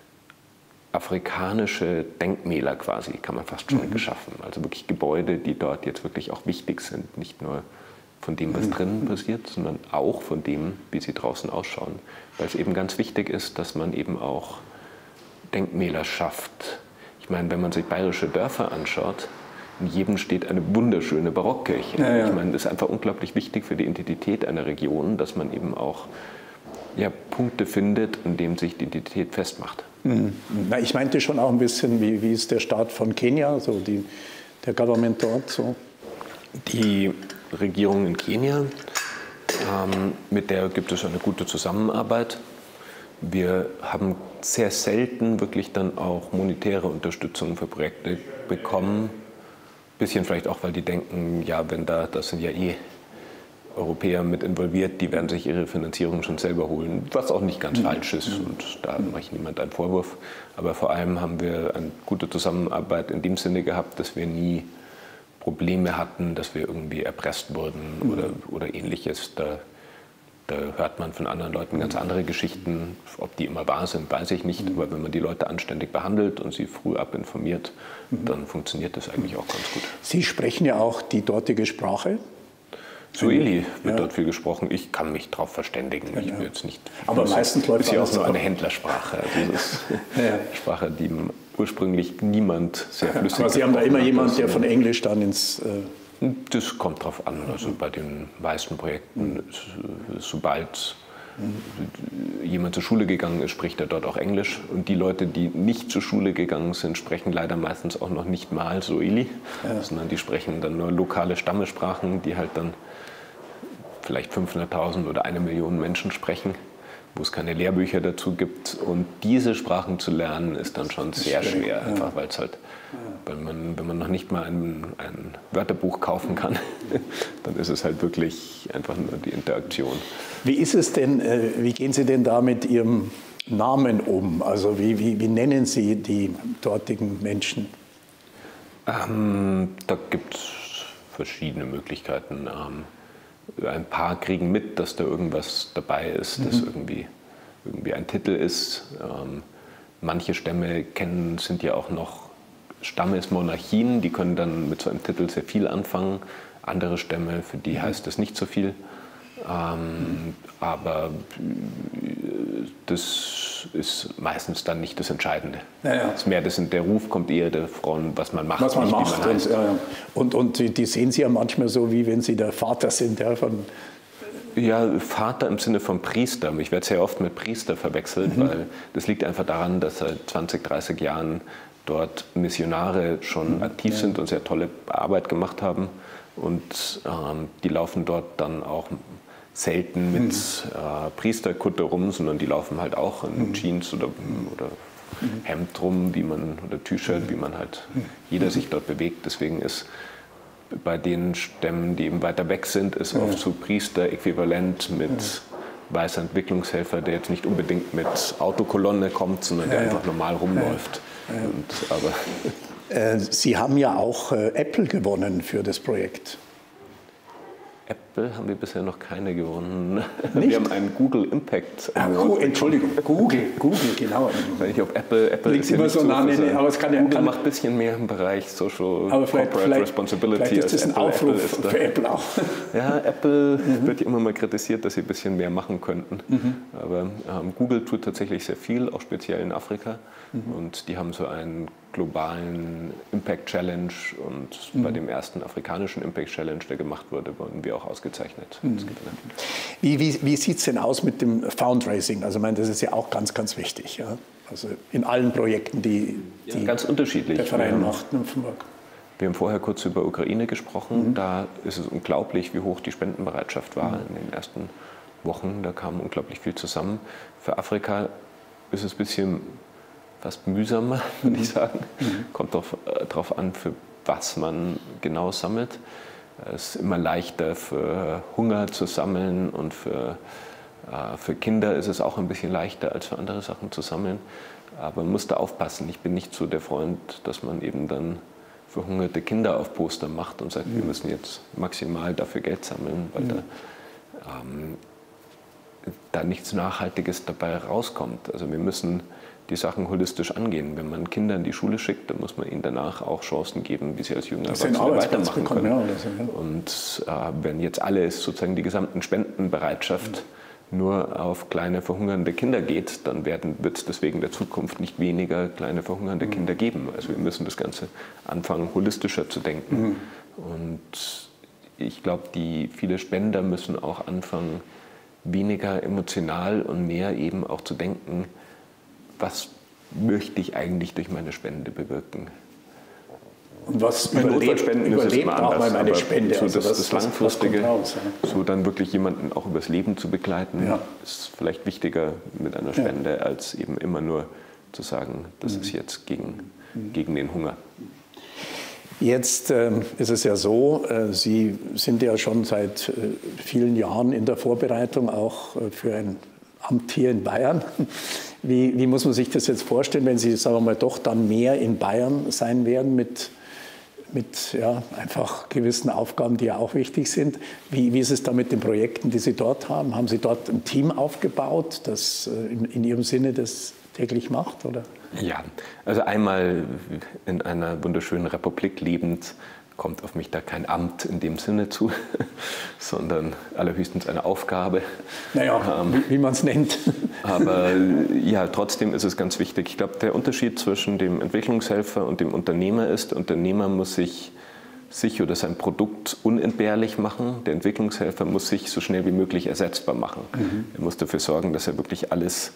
afrikanische Denkmäler quasi, kann man fast schon mhm. geschaffen. Also wirklich Gebäude, die dort jetzt wirklich auch wichtig sind. Nicht nur von dem, was mhm. drinnen passiert, sondern auch von dem, wie sie draußen ausschauen. Weil es eben ganz wichtig ist, dass man eben auch Denkmäler schafft. Ich meine, wenn man sich bayerische Dörfer anschaut, in jedem steht eine wunderschöne Barockkirche. Ja, ja. Ich meine, das ist einfach unglaublich wichtig für die Identität einer Region, dass man eben auch ja, Punkte findet, an denen sich die Identität festmacht. Mhm. Na, ich meinte schon auch ein bisschen, wie, wie ist der Staat von Kenia, so die, der Government dort so? Die Regierung in Kenia, ähm, mit der gibt es eine gute Zusammenarbeit. Wir haben sehr selten wirklich dann auch monetäre Unterstützung für Projekte bekommen. Bisschen vielleicht auch, weil die denken, ja, wenn da, das sind ja eh Europäer mit involviert, die werden sich ihre Finanzierung schon selber holen, was auch nicht ganz mhm. falsch ist und da mache ich niemand einen Vorwurf. Aber vor allem haben wir eine gute Zusammenarbeit in dem Sinne gehabt, dass wir nie Probleme hatten, dass wir irgendwie erpresst wurden mhm. oder, oder ähnliches. Da, Da hört man von anderen Leuten ganz andere Geschichten. Ob die immer wahr sind, weiß ich nicht. Aber wenn man die Leute anständig behandelt und sie früh ab informiert, dann funktioniert das eigentlich auch ganz gut. Sie sprechen ja auch die dortige Sprache. Swahili wird ja. dort viel gesprochen. Ich kann mich darauf verständigen. Ja, ich ja. jetzt nicht, aber meistens läuft es ja auch nur eine Händlersprache. Also das ist eine Sprache, die ursprünglich niemand sehr flüssig. Aber Sie haben da immer jemanden, der von Englisch dann ins... Äh Das kommt drauf an. Also bei den meisten Projekten, sobald jemand zur Schule gegangen ist, spricht er dort auch Englisch. Und die Leute, die nicht zur Schule gegangen sind, sprechen leider meistens auch noch nicht mal Swahili, ja. sondern die sprechen dann nur lokale Stammessprachen, die halt dann vielleicht fünfhunderttausend oder eine Million Menschen sprechen, wo es keine Lehrbücher dazu gibt. Und diese Sprachen zu lernen, ist dann schon sehr schwer, einfach weil es halt, weil man, wenn man noch nicht mal ein, ein Wörterbuch kaufen kann, dann ist es halt wirklich einfach nur die Interaktion. Wie ist es denn, wie gehen Sie denn da mit Ihrem Namen um? Also wie, wie, wie nennen Sie die dortigen Menschen? Ähm, da gibt es verschiedene Möglichkeiten. Ähm, Ein paar kriegen mit, dass da irgendwas dabei ist, das mhm. irgendwie, irgendwie ein Titel ist. Ähm, manche Stämme kennen, sind ja auch noch Stammesmonarchien, die können dann mit so einem Titel sehr viel anfangen. Andere Stämme, für die mhm. heißt das nicht so viel. Ähm, mhm. Aber das ist meistens dann nicht das Entscheidende. Ja, ja. Das ist mehr, das, der Ruf kommt eher davon, was man macht, was man nicht, macht. Wie man heißt. Und, ja, ja. und, und die, die sehen Sie ja manchmal so, wie wenn Sie der Vater sind. Ja, von ja, Vater im Sinne von Priester. Ich werde sehr oft mit Priester verwechselt, mhm. weil das liegt einfach daran, dass seit zwanzig, dreißig Jahren dort Missionare schon mhm. aktiv ja. sind und sehr tolle Arbeit gemacht haben. Und ähm, die laufen dort dann auch selten mit mhm. äh, Priesterkutte rum, sondern die laufen halt auch in mhm. Jeans oder, oder mhm. Hemd rum, wie man, oder T-Shirt, mhm. wie man halt mhm. jeder sich dort bewegt. Deswegen ist bei den Stämmen, die eben weiter weg sind, ist ja. oft so Priester äquivalent mit ja. weißer Entwicklungshelfer, der jetzt nicht unbedingt mit Autokolonne kommt, sondern der ja, ja. einfach normal rumläuft. Ja. Ja. Und, aber äh, Sie haben ja auch äh, Apple gewonnen für das Projekt. Apple haben wir bisher noch keine gewonnen. Nicht? Wir haben einen Google Impact Award. Ah, Entschuldigung, Google, Google, genau. Weil ich ob Apple, Apple liegt ist ja immer nicht so so nah, nee, nee, aber es kann ja, Google kann, macht ein bisschen mehr im Bereich Social aber vielleicht, Corporate vielleicht, Responsibility. Vielleicht ist das ein Apple. Aufruf Apple ist für Apple auch. Ja, Apple mhm. wird ja immer mal kritisiert, dass sie ein bisschen mehr machen könnten. Mhm. Aber ähm, Google tut tatsächlich sehr viel, auch speziell in Afrika. Mhm. Und die haben so einen globalen Impact Challenge und mhm. bei dem ersten afrikanischen Impact Challenge, der gemacht wurde, wurden wir auch ausgezeichnet. Mhm. Wie, wie, wie sieht es denn aus mit dem Fundraising? Also ich meine, das ist ja auch ganz, ganz wichtig. Ja? Also in allen Projekten, die, die ja, ganz unterschiedlich. der Verein macht. Wir haben vorher kurz über Ukraine gesprochen. Mhm. Da ist es unglaublich, wie hoch die Spendenbereitschaft war mhm. in den ersten Wochen. Da kam unglaublich viel zusammen. Für Afrika ist es ein bisschen fast mühsamer, würde ich sagen. Mhm. Kommt darauf an, für was man genau sammelt. Es ist immer leichter für Hunger zu sammeln und für, äh, für Kinder ist es auch ein bisschen leichter als für andere Sachen zu sammeln. Aber man muss da aufpassen. Ich bin nicht so der Freund, dass man eben dann verhungerte Kinder auf Poster macht und sagt, mhm. wir müssen jetzt maximal dafür Geld sammeln, weil mhm. da, ähm, da nichts Nachhaltiges dabei rauskommt. Also wir müssen die Sachen holistisch angehen. Wenn man Kinder in die Schule schickt, dann muss man ihnen danach auch Chancen geben, wie sie als junge Erwachsene weitermachen können. Ja, so, ja. Und äh, wenn jetzt alles, sozusagen die gesamten Spendenbereitschaft mhm. nur auf kleine verhungernde Kinder geht, dann wird es deswegen der Zukunft nicht weniger kleine verhungernde mhm. Kinder geben. Also wir müssen das Ganze anfangen, holistischer zu denken. Mhm. Und ich glaube, die viele Spender müssen auch anfangen, weniger emotional und mehr eben auch zu denken, was möchte ich eigentlich durch meine Spende bewirken? Und was überlebt, überlebt auch mal meine Spende. So also das, das, das Langfristige, raus, ja. so dann wirklich jemanden auch übers Leben zu begleiten, ja. ist vielleicht wichtiger mit einer Spende, ja. als eben immer nur zu sagen, das mhm. ist jetzt gegen, mhm. gegen den Hunger. Jetzt äh, ist es ja so, äh, Sie sind ja schon seit äh, vielen Jahren in der Vorbereitung auch äh, für ein Amt hier in Bayern. Wie, wie muss man sich das jetzt vorstellen, wenn Sie, sagen wir mal, doch dann mehr in Bayern sein werden mit, mit ja, einfach gewissen Aufgaben, die ja auch wichtig sind? Wie, wie ist es da mit den Projekten, die Sie dort haben? Haben Sie dort ein Team aufgebaut, das in, in Ihrem Sinne das täglich macht, oder? Ja, also einmal in einer wunderschönen Republik lebend kommt auf mich da kein Amt in dem Sinne zu, sondern allerhöchstens eine Aufgabe. Naja, ähm, wie, wie man es nennt. Aber ja, trotzdem ist es ganz wichtig. Ich glaube, der Unterschied zwischen dem Entwicklungshelfer und dem Unternehmer ist, der Unternehmer muss sich, sich oder sein Produkt unentbehrlich machen. Der Entwicklungshelfer muss sich so schnell wie möglich ersetzbar machen. Mhm. Er muss dafür sorgen, dass er wirklich alles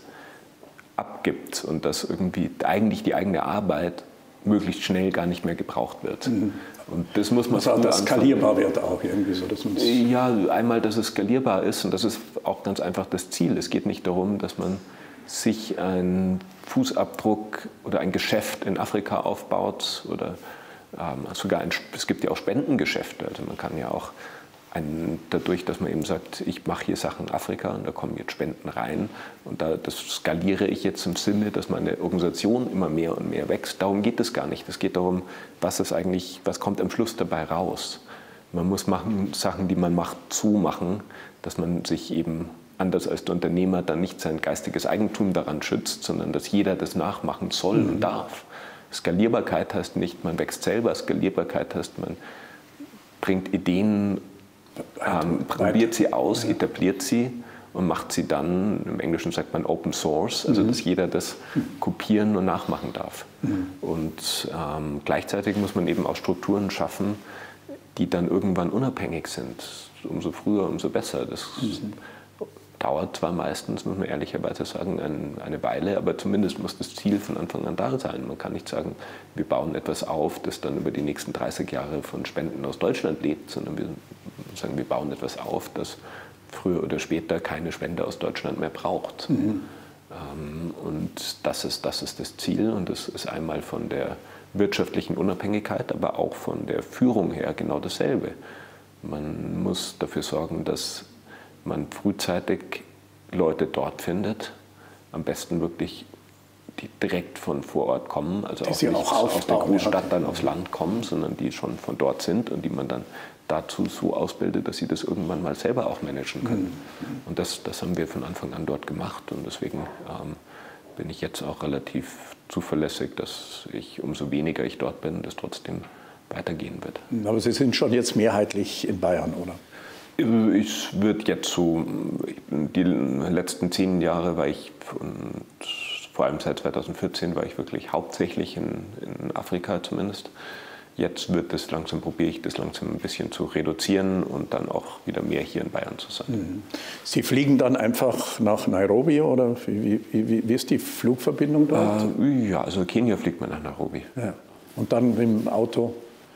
abgibt und dass irgendwie eigentlich die eigene Arbeit möglichst schnell gar nicht mehr gebraucht wird. Mhm. Und das muss man also das skalierbar wird auch irgendwie so, dass man das ja, einmal, dass es skalierbar ist und das ist auch ganz einfach das Ziel. Es geht nicht darum, dass man sich einen Fußabdruck oder ein Geschäft in Afrika aufbaut oder ähm, sogar ein, es gibt ja auch Spendengeschäfte. Also man kann ja auch ein, dadurch, dass man eben sagt, ich mache hier Sachen in Afrika und da kommen jetzt Spenden rein und da, das skaliere ich jetzt im Sinne, dass meine Organisation immer mehr und mehr wächst. Darum geht es gar nicht. Es geht darum, was ist eigentlich, was kommt am Schluss dabei raus. Man muss machen, Sachen, die man macht, zumachen, dass man sich eben anders als der Unternehmer dann nicht sein geistiges Eigentum daran schützt, sondern dass jeder das nachmachen soll mhm. und darf. Skalierbarkeit heißt nicht, man wächst selber. Skalierbarkeit heißt, man bringt Ideen, Ähm, probiert sie aus, etabliert sie und macht sie dann, im Englischen sagt man Open Source, also mhm. dass jeder das kopieren und nachmachen darf. Mhm. Und ähm, gleichzeitig muss man eben auch Strukturen schaffen, die dann irgendwann unabhängig sind. Umso früher, umso besser. Das mhm. dauert zwar meistens, muss man ehrlicherweise sagen, ein, eine Weile, aber zumindest muss das Ziel von Anfang an da sein. Man kann nicht sagen, wir bauen etwas auf, das dann über die nächsten dreißig Jahre von Spenden aus Deutschland lebt, sondern wir sagen, wir bauen etwas auf, das früher oder später keine Spende aus Deutschland mehr braucht. Mhm. Ähm, und das ist, das ist das Ziel und das ist einmal von der wirtschaftlichen Unabhängigkeit, aber auch von der Führung her genau dasselbe. Man muss dafür sorgen, dass man frühzeitig Leute dort findet, am besten wirklich, die direkt von vor Ort kommen, also auch nicht auch aus der Großstadt dann aufs Land kommen, sondern die schon von dort sind und die man dann dazu so ausbildet, dass sie das irgendwann mal selber auch managen können. Mhm. Und das, das haben wir von Anfang an dort gemacht und deswegen ähm, bin ich jetzt auch relativ zuverlässig, dass ich, umso weniger ich dort bin, das trotzdem weitergehen wird. Aber Sie sind schon jetzt mehrheitlich in Bayern, oder? Ich würde jetzt so, die letzten zehn Jahre war ich, und vor allem seit zweitausendvierzehn war ich wirklich hauptsächlich in, in Afrika zumindest. Jetzt wird das langsam, probiere ich das langsam ein bisschen zu reduzieren und dann auch wieder mehr hier in Bayern zu sein. Sie fliegen dann einfach nach Nairobi oder wie, wie, wie ist die Flugverbindung dort? Äh, ja, also Kenia fliegt man nach Nairobi. Ja. Und dann im Auto?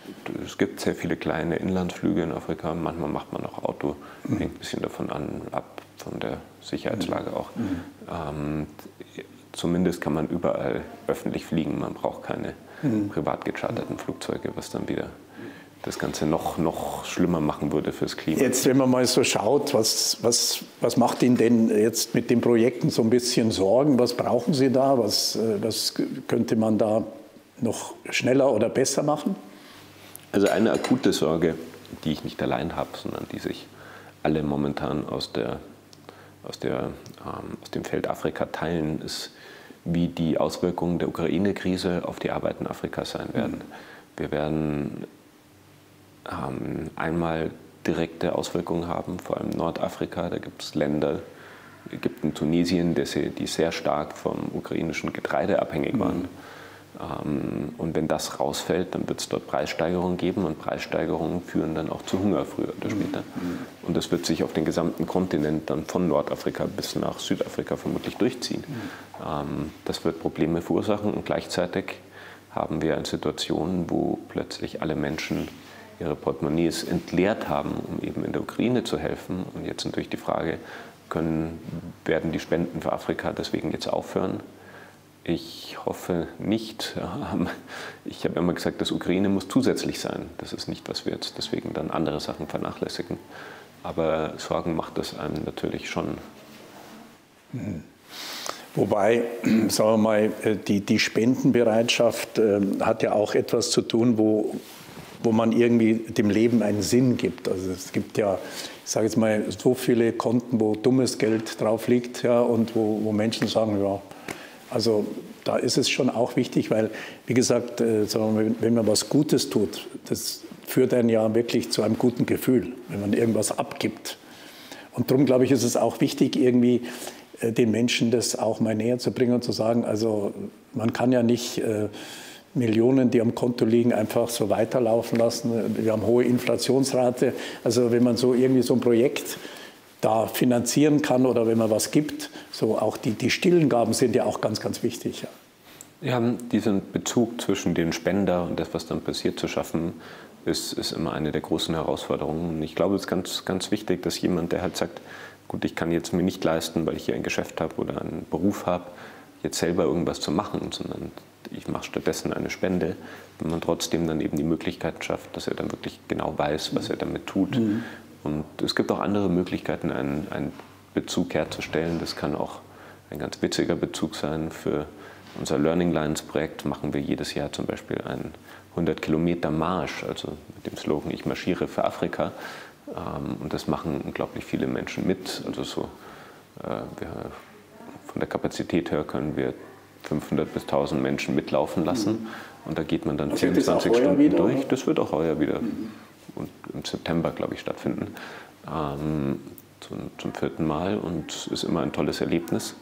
es gibt sehr viele kleine Inlandsflüge in Afrika. Manchmal macht man auch Auto. Mhm. Hängt ein bisschen davon an, ab von der Sicherheitslage auch. Mhm. Ähm, zumindest kann man überall öffentlich fliegen. Man braucht keine mhm. privat gecharterten Flugzeuge, was dann wieder das Ganze noch, noch schlimmer machen würde fürs Klima. Jetzt, wenn man mal so schaut, was, was, was macht Ihnen denn jetzt mit den Projekten so ein bisschen Sorgen? Was brauchen Sie da? Was, was könnte man da noch schneller oder besser machen? Also eine akute Sorge, die ich nicht allein habe, sondern die sich alle momentan aus, der, aus, der, ähm, aus dem Feld Afrika teilen, ist, wie die Auswirkungen der Ukraine-Krise auf die Arbeit in Afrika sein werden. Mhm. Wir werden ähm, einmal direkte Auswirkungen haben, vor allem Nordafrika. Da gibt es Länder, Ägypten, Tunesien, die sehr stark vom ukrainischen Getreide abhängig waren. Mhm. Ähm, und wenn das rausfällt, dann wird es dort Preissteigerungen geben und Preissteigerungen führen dann auch zu Hunger früher oder später. Mhm. Und das wird sich auf den gesamten Kontinent dann von Nordafrika bis nach Südafrika vermutlich durchziehen. Mhm. Ähm, das wird Probleme verursachen und gleichzeitig haben wir eine Situation, wo plötzlich alle Menschen ihre Portemonnaies entleert haben, um eben in der Ukraine zu helfen. Und jetzt natürlich die Frage, können, werden die Spenden für Afrika deswegen jetzt aufhören? Ich hoffe nicht. Ich habe immer gesagt, das Ukraine muss zusätzlich sein. Das ist nicht, was wir jetzt deswegen dann andere Sachen vernachlässigen. Aber Sorgen macht das einem natürlich schon. Wobei, sagen wir mal, die, die Spendenbereitschaft äh, hat ja auch etwas zu tun, wo, wo man irgendwie dem Leben einen Sinn gibt. Also es gibt ja, ich sage jetzt mal, so viele Konten, wo dummes Geld drauf liegt, ja, und wo, wo Menschen sagen, ja, also da ist es schon auch wichtig, weil, wie gesagt, äh, sagen wir mal, wenn man was Gutes tut, das führt einen ja wirklich zu einem guten Gefühl, wenn man irgendwas abgibt. Und darum, glaube ich, ist es auch wichtig, irgendwie äh, den Menschen das auch mal näher zu bringen und zu sagen, also man kann ja nicht äh, Millionen, die am Konto liegen, einfach so weiterlaufen lassen. Wir haben hohe Inflationsrate. Also wenn man so irgendwie so ein Projekt da finanzieren kann oder wenn man was gibt, so auch die, die stillen Gaben sind ja auch ganz, ganz wichtig. Ja. Wir haben diesen Bezug zwischen dem Spender und das, was dann passiert, zu schaffen, ist, ist immer eine der großen Herausforderungen. Und ich glaube, es ist ganz, ganz wichtig, dass jemand, der halt sagt, gut, ich kann jetzt mir nicht leisten, weil ich hier ein Geschäft habe oder einen Beruf habe, jetzt selber irgendwas zu machen, sondern ich mache stattdessen eine Spende, wenn man trotzdem dann eben die Möglichkeit schafft, dass er dann wirklich genau weiß, was er damit tut. Mhm. Und es gibt auch andere Möglichkeiten, einen, einen Bezug herzustellen. Das kann auch ein ganz witziger Bezug sein. Für unser Learning Lines Projekt machen wir jedes Jahr zum Beispiel einen hundert Kilometer Marsch, also mit dem Slogan Ich marschiere für Afrika. Und das machen unglaublich viele Menschen mit. Also so, wir, von der Kapazität her können wir fünfhundert bis tausend Menschen mitlaufen lassen. Mhm. Und da geht man dann das vierundzwanzig Stunden wieder, durch. Oder? Das wird auch heuer wieder mhm. und im September, glaube ich, stattfinden. Ähm, zum, zum vierten Mal und es ist immer ein tolles Erlebnis.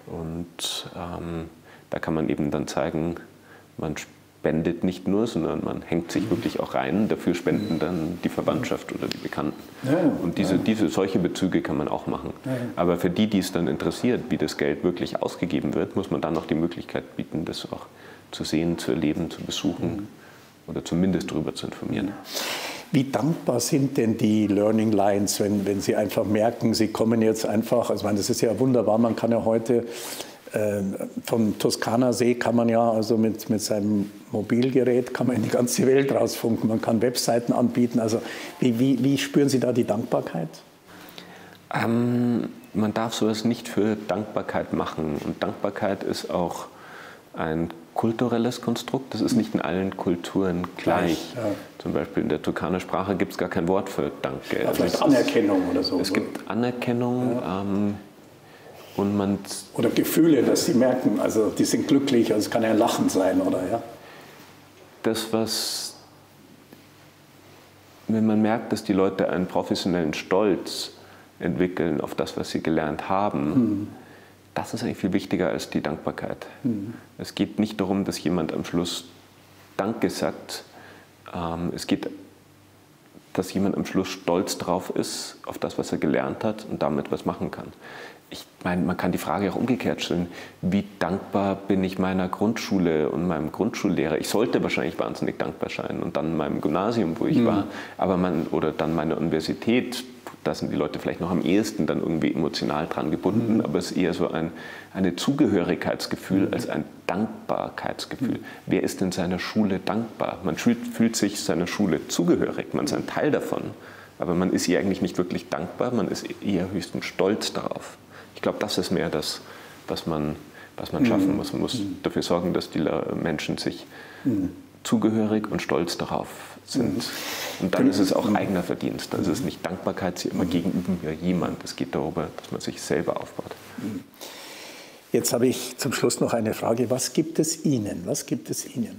Und ähm, da kann man eben dann zeigen, man spendet nicht nur, sondern man hängt sich wirklich auch rein. Dafür spenden dann die Verwandtschaft oder die Bekannten. Ja, und diese, ja. diese, solche Bezüge kann man auch machen. Ja, ja. Aber für die, die es dann interessiert, wie das Geld wirklich ausgegeben wird, muss man dann noch die Möglichkeit bieten, das auch zu sehen, zu erleben, zu besuchen mhm. oder zumindest darüber zu informieren. Wie dankbar sind denn die Learning Lines, wenn, wenn Sie einfach merken, Sie kommen jetzt einfach, also ich meine, das ist ja wunderbar, man kann ja heute äh, vom Toskana-See kann man ja also mit, mit seinem Mobilgerät kann man in die ganze Welt rausfunken, man kann Webseiten anbieten, also wie, wie, wie spüren Sie da die Dankbarkeit? Ähm, man darf sowas nicht für Dankbarkeit machen und Dankbarkeit ist auch ein kulturelles Konstrukt. Das ist nicht in allen Kulturen gleich. Ja. Zum Beispiel in der Turkana-Sprache gibt es gar kein Wort für Danke. Ja, vielleicht also Anerkennung ist, oder so. Es gibt Anerkennung ja. ähm, und man... Oder Gefühle, dass sie merken, also die sind glücklich, also es kann ja ein Lachen sein, oder? Ja? Das, was... Wenn man merkt, dass die Leute einen professionellen Stolz entwickeln auf das, was sie gelernt haben, hm. das ist eigentlich viel wichtiger als die Dankbarkeit. Mhm. Es geht nicht darum, dass jemand am Schluss Danke sagt. Ähm, es geht dass jemand am Schluss stolz drauf ist, auf das, was er gelernt hat und damit was machen kann. Ich meine, man kann die Frage auch umgekehrt stellen, wie dankbar bin ich meiner Grundschule und meinem Grundschullehrer? Ich sollte wahrscheinlich wahnsinnig dankbar sein und dann meinem Gymnasium, wo ich mhm. war, aber man, oder dann meiner Universität, da sind die Leute vielleicht noch am ehesten dann irgendwie emotional dran gebunden, mhm. aber es ist eher so ein eine Zugehörigkeitsgefühl als ein Dankbarkeitsgefühl. Mhm. Wer ist in seiner Schule dankbar? Man fühlt, fühlt sich seiner Schule zugehörig, man ist ein Teil davon, aber man ist ihr eigentlich nicht wirklich dankbar, man ist eher höchstens stolz darauf. Ich glaube, das ist mehr das, was man, was man schaffen muss. Man muss dafür sorgen, dass die Menschen sich mhm. zugehörig und stolz darauf sind. Mhm. Und dann ist es auch eigener Verdienst. Dann ist es nicht Dankbarkeit, sie immer gegenüber jemand. Es geht darüber, dass man sich selber aufbaut. Jetzt habe ich zum Schluss noch eine Frage. Was gibt es Ihnen? Was gibt es Ihnen?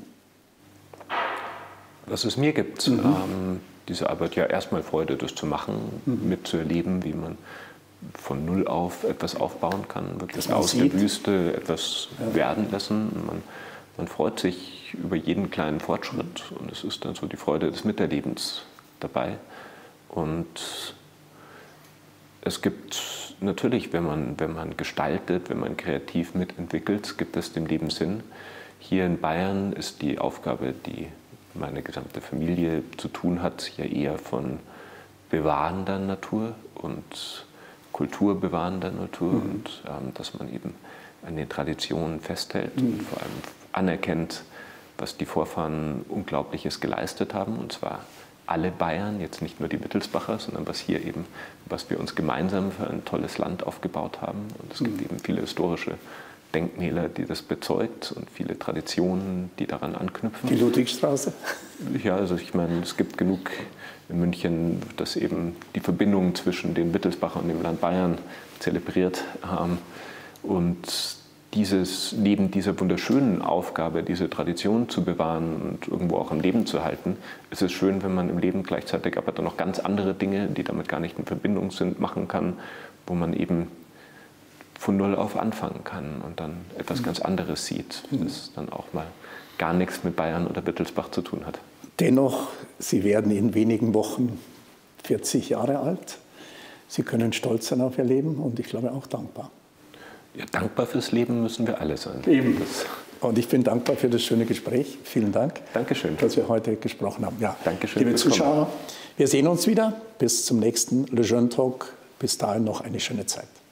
Was es mir gibt, mhm. ähm, diese Arbeit, ja erstmal Freude, das zu machen, mhm. mitzuerleben, wie man von Null auf etwas aufbauen kann, wirklich aus der Wüste etwas ja. werden lassen. Man, man freut sich über jeden kleinen Fortschritt und es ist dann so die Freude des Miterlebens dabei. Und es gibt natürlich, wenn man, wenn man gestaltet, wenn man kreativ mitentwickelt, gibt es dem Leben Sinn. Hier in Bayern ist die Aufgabe, die meine gesamte Familie zu tun hat, ja eher von bewahrender Natur und kulturbewahrender Natur mhm. und ähm, dass man eben an den Traditionen festhält mhm. und vor allem anerkennt, was die Vorfahren Unglaubliches geleistet haben, und zwar alle Bayern, jetzt nicht nur die Wittelsbacher, sondern was hier eben, was wir uns gemeinsam für ein tolles Land aufgebaut haben. Und es gibt mhm. eben viele historische Denkmäler, die das bezeugt und viele Traditionen, die daran anknüpfen. Die Ludwigstraße? Ja, also ich meine, es gibt genug in München, das eben die Verbindung zwischen den Wittelsbacher und dem Land Bayern zelebriert haben. Und dieses, neben dieser wunderschönen Aufgabe, diese Tradition zu bewahren und irgendwo auch am Leben zu halten, ist es schön, wenn man im Leben gleichzeitig aber dann noch ganz andere Dinge, die damit gar nicht in Verbindung sind, machen kann, wo man eben von Null auf anfangen kann und dann etwas ganz anderes sieht, das dann auch mal gar nichts mit Bayern oder Wittelsbach zu tun hat. Dennoch, Sie werden in wenigen Wochen vierzig Jahre alt. Sie können stolz sein auf Ihr Leben und ich glaube auch dankbar. Ja, dankbar fürs Leben müssen wir alle sein. Eben. Das und ich bin dankbar für das schöne Gespräch. Vielen Dank, Dankeschön, dass wir heute gesprochen haben. Ja, Dankeschön, liebe Zuschauer, wir sehen uns wieder. Bis zum nächsten Le Jeune Talk. Bis dahin noch eine schöne Zeit.